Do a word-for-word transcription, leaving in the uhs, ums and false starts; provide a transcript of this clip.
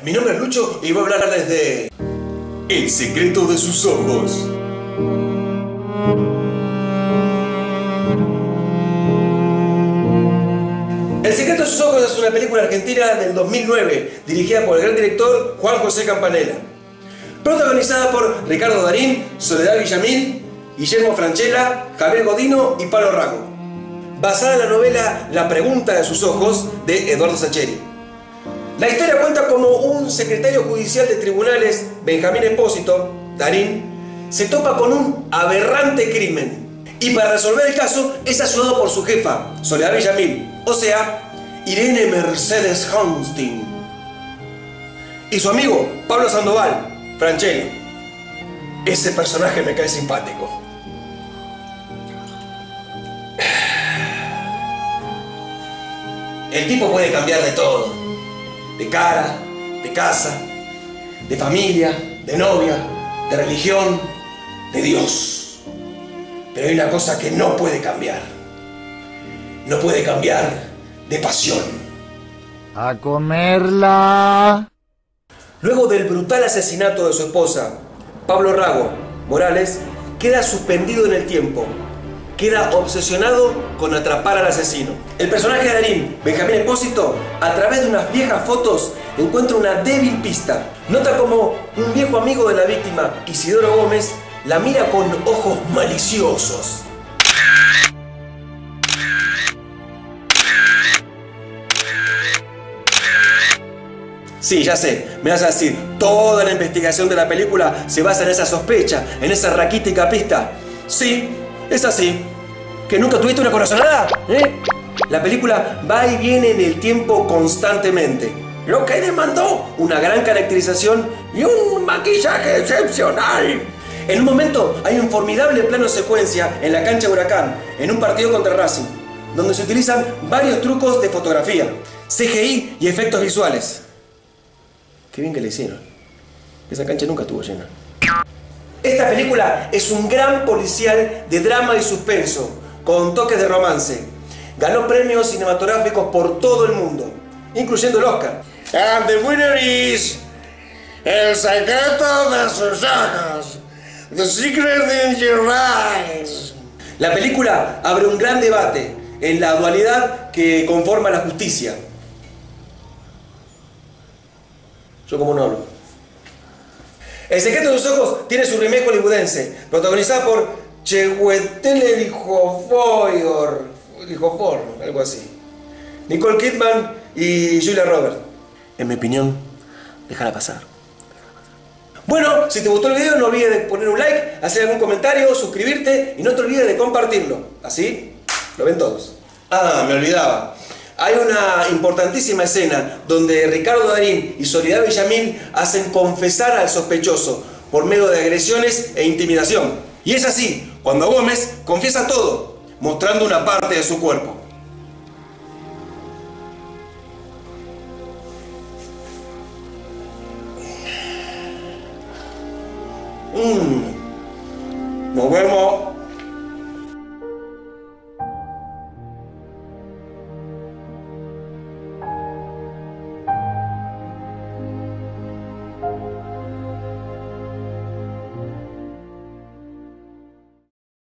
mi nombre es Lucho y voy a hablar desde El secreto de sus ojos. El secreto de sus ojos es una película argentina del dos mil nueve, dirigida por el gran director Juan José Campanella. Protagonizada por Ricardo Darín, Soledad Villamil, Guillermo Francella, Javier Godino y Pablo Rago. Basada en la novela La pregunta de sus ojos, de Eduardo Sacheri. La historia cuenta como un secretario judicial de tribunales, Benjamín Espósito, Darín, se topa con un aberrante crimen. Y para resolver el caso es ayudado por su jefa, Soledad Villamil, o sea, Irene Mercedes Haunstin. Y su amigo, Pablo Sandoval, Francella. Ese personaje me cae simpático. El tipo puede cambiar de todo. De cara, de casa, de familia, de novia, de religión, de Dios. Pero hay una cosa que no puede cambiar. No puede cambiar de pasión. ¡A comerla! Luego del brutal asesinato de su esposa, Pablo Rago Morales queda suspendido en el tiempo. Queda obsesionado con atrapar al asesino. El personaje de Darín, Benjamín Espósito, a través de unas viejas fotos, encuentra una débil pista. Nota como un viejo amigo de la víctima, Isidoro Gómez, la mira con ojos maliciosos. Sí, ya sé, me vas a decir, toda la investigación de la película se basa en esa sospecha, en esa raquítica pista. Sí, es así. ¿Que nunca tuviste una corazonada? ¿Eh? La película va y viene en el tiempo constantemente, lo que demandó una gran caracterización y un maquillaje excepcional. En un momento hay un formidable plano secuencia en la cancha de Huracán, en un partido contra Racing, donde se utilizan varios trucos de fotografía, C G I y efectos visuales. Qué bien que le hicieron. Esa cancha nunca estuvo llena. Esta película es un gran policial de drama y suspenso, con toques de romance. Ganó premios cinematográficos por todo el mundo, incluyendo el Oscar. And the winner is El secreto de sus ojos. The secret in your eyes. La película abre un gran debate en la dualidad que conforma la justicia. Yo como no hablo. El secreto de sus ojos tiene su remake hollywoodense, protagonizada por Chiwetel Ejiofor, Ejiofor, algo así, Nicole Kidman y Julia Roberts. En mi opinión, déjala pasar. Bueno, si te gustó el video no olvides de poner un like, hacer algún comentario, suscribirte y no te olvides de compartirlo. Así lo ven todos. Ah, me olvidaba. Hay una importantísima escena donde Ricardo Darín y Soledad Villamil hacen confesar al sospechoso por medio de agresiones e intimidación. Y es así, cuando Gómez confiesa todo, mostrando una parte de su cuerpo. Mm. Nos vemos.